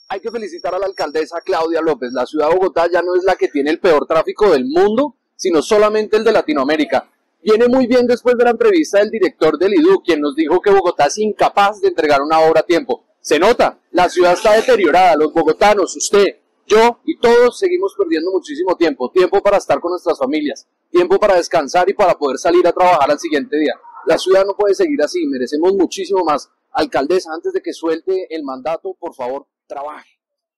Hay que felicitar a la alcaldesa Claudia López. La ciudad de Bogotá ya no es la que tiene el peor tráfico del mundo, sino solamente el de Latinoamérica. Viene muy bien después de la entrevista del director del IDU, quien nos dijo que Bogotá es incapaz de entregar una obra a tiempo. Se nota, la ciudad está deteriorada, los bogotanos, usted, yo y todos seguimos perdiendo muchísimo tiempo. Tiempo para estar con nuestras familias, tiempo para descansar y para poder salir a trabajar al siguiente día. La ciudad no puede seguir así, merecemos muchísimo más. Alcaldesa, antes de que suelte el mandato, por favor, trabaje.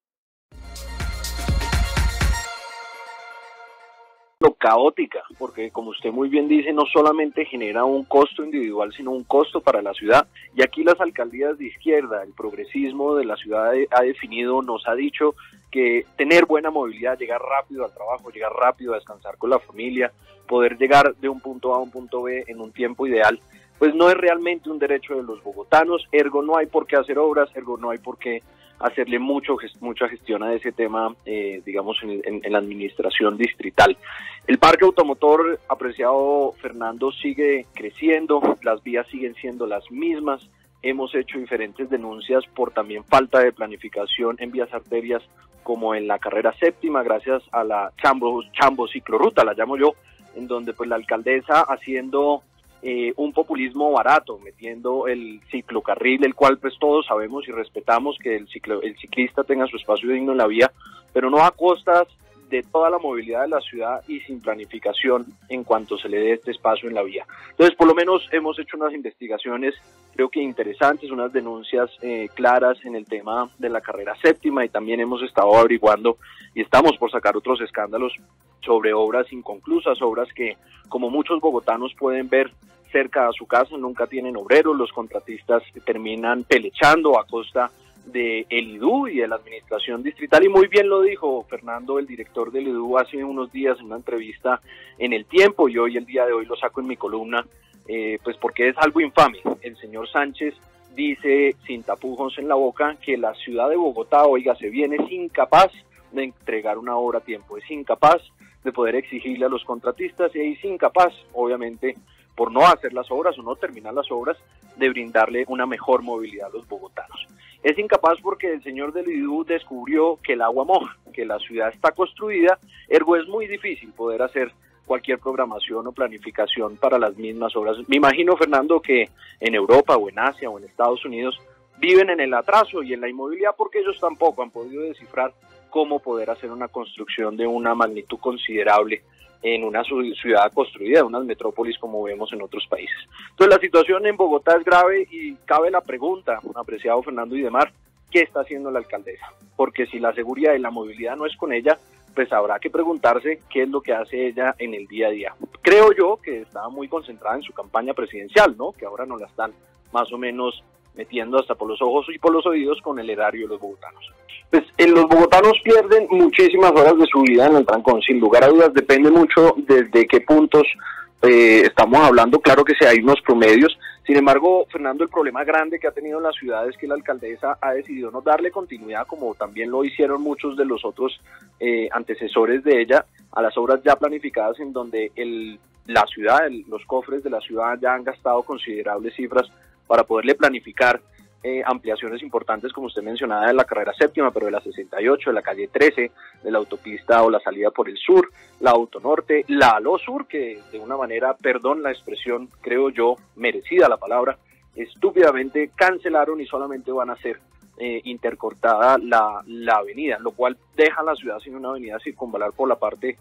Caótica, porque como usted muy bien dice, no solamente genera un costo individual, sino un costo para la ciudad, y aquí las alcaldías de izquierda, el progresismo de la ciudad ha definido, nos ha dicho que tener buena movilidad, llegar rápido al trabajo, llegar rápido a descansar con la familia, poder llegar de un punto A a un punto B en un tiempo ideal, pues no es realmente un derecho de los bogotanos, ergo no hay por qué hacer obras, ergo no hay por qué hacerle mucha gestión a ese tema, digamos, en la administración distrital. El parque automotor, apreciado Fernando, sigue creciendo, las vías siguen siendo las mismas, hemos hecho diferentes denuncias por también falta de planificación en vías arterias como en la carrera séptima, gracias a la Chambo ciclorruta, la llamo yo, en donde pues la alcaldesa haciendo un populismo barato, metiendo el ciclocarril, el cual pues todos sabemos y respetamos que el ciclista tenga su espacio digno en la vía, pero no a costas de toda la movilidad de la ciudad y sin planificación en cuanto se le dé este espacio en la vía. Entonces, por lo menos hemos hecho unas investigaciones, creo que interesantes, unas denuncias claras en el tema de la carrera séptima, y también hemos estado averiguando y estamos por sacar otros escándalos sobre obras inconclusas, obras que, como muchos bogotanos pueden ver cerca a su casa, nunca tienen obreros, los contratistas terminan pelechando a costa del IDU y de la administración distrital, y muy bien lo dijo Fernando, el director del IDU, hace unos días en una entrevista en El Tiempo, y hoy, el día de hoy, lo saco en mi columna, pues porque es algo infame. El señor Sánchez dice, sin tapujos en la boca, que la ciudad de Bogotá, oiga, se viene, es incapaz de entregar una obra a tiempo, es incapaz de poder exigirle a los contratistas, y es incapaz, obviamente, por no hacer las obras o no terminar las obras, de brindarle una mejor movilidad a los bogotanos. Es incapaz porque el señor del IDU descubrió que el agua moja, que la ciudad está construida, ergo es muy difícil poder hacer cualquier programación o planificación para las mismas obras. Me imagino, Fernando, que en Europa o en Asia o en Estados Unidos viven en el atraso y en la inmovilidad porque ellos tampoco han podido descifrar cómo poder hacer una construcción de una magnitud considerable en una ciudad construida, en unas metrópolis como vemos en otros países. Entonces la situación en Bogotá es grave y cabe la pregunta, apreciado Fernando Idemar, ¿qué está haciendo la alcaldesa? Porque si la seguridad y la movilidad no es con ella, pues habrá que preguntarse qué es lo que hace ella en el día a día. Creo yo que estaba muy concentrada en su campaña presidencial, ¿no? Que ahora nos la están más o menos metiendo hasta por los ojos y por los oídos con el erario de los bogotanos. Pues los bogotanos pierden muchísimas horas de su vida en el trancón, sin lugar a dudas, depende mucho desde qué puntos estamos hablando. Claro que sí hay unos promedios, sin embargo, Fernando, el problema grande que ha tenido la ciudad es que la alcaldesa ha decidido no darle continuidad, como también lo hicieron muchos de los otros antecesores de ella, a las obras ya planificadas, en donde la ciudad, los cofres de la ciudad ya han gastado considerables cifras para poderle planificar ampliaciones importantes, como usted mencionaba, de la carrera séptima, pero de la 68, de la calle 13, de la autopista o la salida por el sur, la autonorte, la ALO Sur, que de una manera, perdón la expresión, creo yo, merecida la palabra, estúpidamente cancelaron y solamente van a ser intercortada la avenida, lo cual deja a la ciudad sin una avenida circunvalar por la parte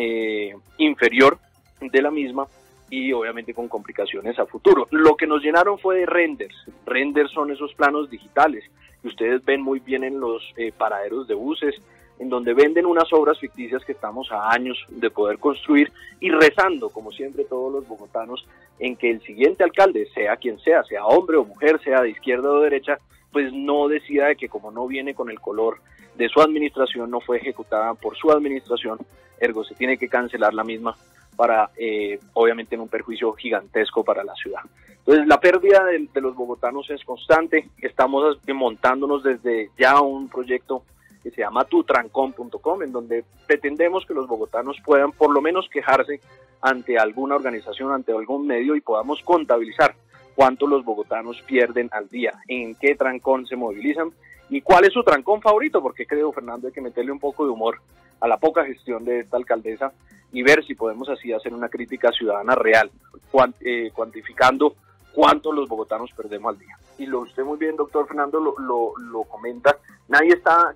inferior de la misma, y obviamente con complicaciones a futuro. Lo que nos llenaron fue de renders. Renders son esos planos digitales que ustedes ven muy bien en los paraderos de buses, en donde venden unas obras ficticias que estamos a años de poder construir, y rezando, como siempre todos los bogotanos, en que el siguiente alcalde, sea quien sea hombre o mujer, sea de izquierda o derecha, pues no decida de que como no viene con el color de su administración, no fue ejecutada por su administración, ergo se tiene que cancelar la misma, para obviamente en un perjuicio gigantesco para la ciudad. Entonces la pérdida de los bogotanos es constante. Estamos montándonos desde ya un proyecto que se llama tutrancón.com, en donde pretendemos que los bogotanos puedan por lo menos quejarse ante alguna organización, ante algún medio, y podamos contabilizar cuánto los bogotanos pierden al día, en qué trancón se movilizan y cuál es su trancón favorito, porque creo, Fernando, hay que meterle un poco de humor a la poca gestión de esta alcaldesa y ver si podemos así hacer una crítica ciudadana real, cuantificando cuánto los bogotanos perdemos al día. Y lo usted muy bien, doctor Fernando, lo comenta, nadie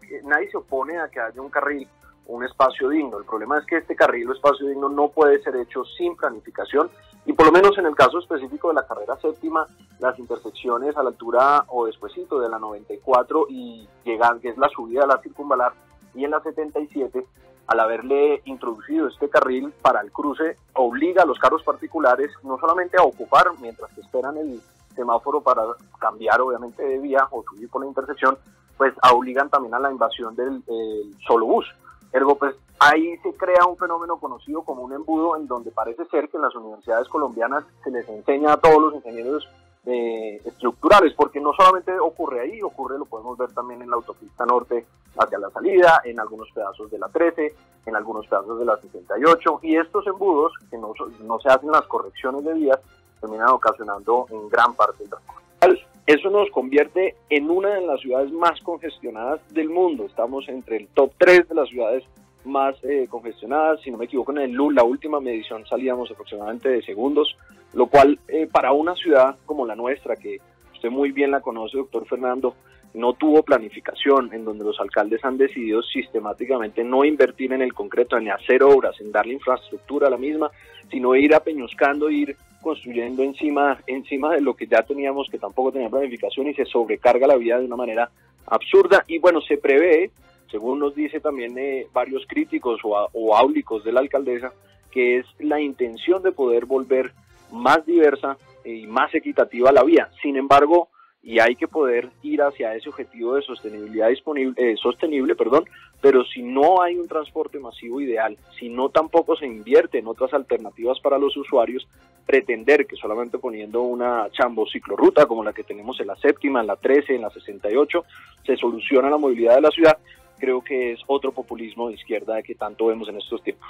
se opone a que haya un carril, un espacio digno. El problema es que este carril o espacio digno no puede ser hecho sin planificación, y por lo menos en el caso específico de la carrera séptima, las intersecciones a la altura o despuesito de la 94 y llegan, que es la subida de la circunvalar, y en la 77, al haberle introducido este carril para el cruce, obliga a los carros particulares no solamente a ocupar mientras que esperan el semáforo para cambiar obviamente de vía o subir por la intersección, pues obligan también a la invasión del solo bus. Ergo, pues ahí se crea un fenómeno conocido como un embudo, en donde parece ser que en las universidades colombianas se les enseña a todos los ingenieros estructurales, porque no solamente ocurre ahí, lo podemos ver también en la autopista norte hacia la salida, en algunos pedazos de la 13, en algunos pedazos de la 68, y estos embudos, que no se hacen las correcciones de vías, terminan ocasionando en gran parte el transporte. Eso nos convierte en una de las ciudades más congestionadas del mundo. Estamos entre el top 3 de las ciudades más congestionadas. Si no me equivoco, en la última medición salíamos aproximadamente de segundos, lo cual para una ciudad como la nuestra, que usted muy bien la conoce, doctor Fernando, no tuvo planificación, en donde los alcaldes han decidido sistemáticamente no invertir en el concreto, ni hacer obras, en darle infraestructura a la misma, sino ir apeñuscando, ir construyendo encima de lo que ya teníamos, que tampoco tenía planificación, y se sobrecarga la vía de una manera absurda. Y bueno, se prevé, según nos dice también varios críticos o áulicos de la alcaldesa, que es la intención de poder volver más diversa y más equitativa la vía. Sin embargo, y hay que poder ir hacia ese objetivo de sostenibilidad sostenible, pero si no hay un transporte masivo ideal, si no tampoco se invierte en otras alternativas para los usuarios, pretender que solamente poniendo una chambociclorruta como la que tenemos en la séptima, en la 13, en la 68, se soluciona la movilidad de la ciudad, creo que es otro populismo de izquierda que tanto vemos en estos tiempos.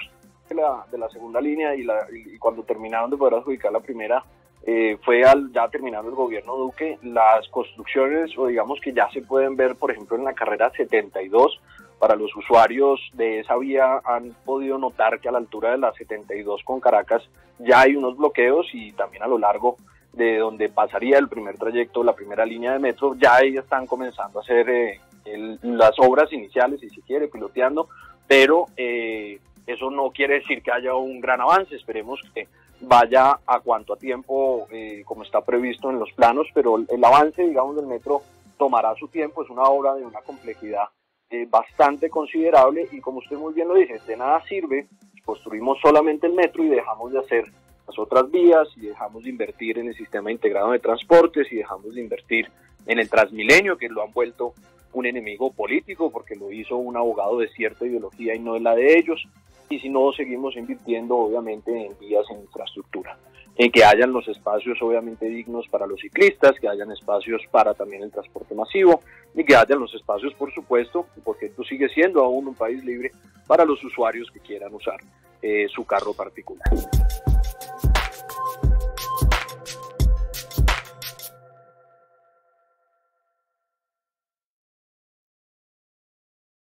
De la segunda línea y cuando terminaron de poder adjudicar la primera, fue ya terminando el gobierno Duque, las construcciones, o digamos que ya se pueden ver, por ejemplo, en la carrera 72, para los usuarios de esa vía han podido notar que a la altura de la 72 con Caracas ya hay unos bloqueos, y también a lo largo de donde pasaría el primer trayecto, la primera línea de metro, ya ahí están comenzando a hacer las obras iniciales, si se quiere, piloteando, pero eso no quiere decir que haya un gran avance. Esperemos que vaya a cuanto a tiempo como está previsto en los planos, pero el avance, digamos, del metro tomará su tiempo. Es una obra de una complejidad bastante considerable, y como usted muy bien lo dice, de nada sirve construimos solamente el metro y dejamos de hacer las otras vías, y dejamos de invertir en el sistema integrado de transportes, y dejamos de invertir en el Transmilenio, que lo han vuelto un enemigo político porque lo hizo un abogado de cierta ideología y no es la de ellos. Y si no, seguimos invirtiendo obviamente en vías, en infraestructura, en que hayan los espacios obviamente dignos para los ciclistas, que hayan espacios para también el transporte masivo, y que hayan los espacios, por supuesto, porque esto sigue siendo aún un país libre, para los usuarios que quieran usar su carro particular.